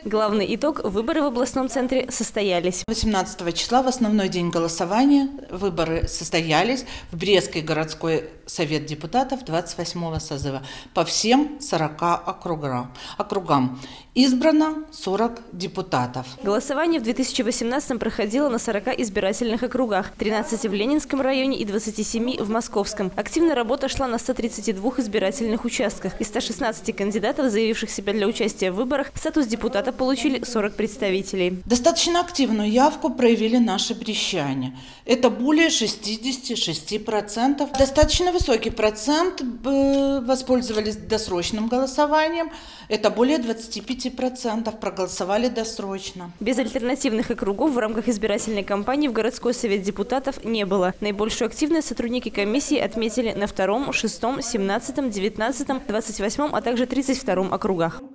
Главный итог – выборы в областном центре состоялись. 18 числа в основной день голосования выборы состоялись в Брестский городской совет депутатов 28-го созыва по всем 40 округам. Избрано 40 депутатов. Голосование в 2018 проходило на 40 избирательных округах, 13 в Ленинском районе и 27 в Московском. Активная работа шла на 132 избирательных участках. Из 116 кандидатов, заявивших себя для участия в выборах, статус депутата получили 40 представителей. Достаточно активную явку проявили наши брестчане. Это более 66%. Достаточно высокий процент воспользовались досрочным голосованием. Это более 25% проголосовали досрочно. Без альтернативных округов в рамках избирательной кампании в городской совет депутатов не было. Наибольшую активность сотрудники комиссии отметили на 2-м, 6-м, 17-м, 19-м, 28-м, а также 32-м округах.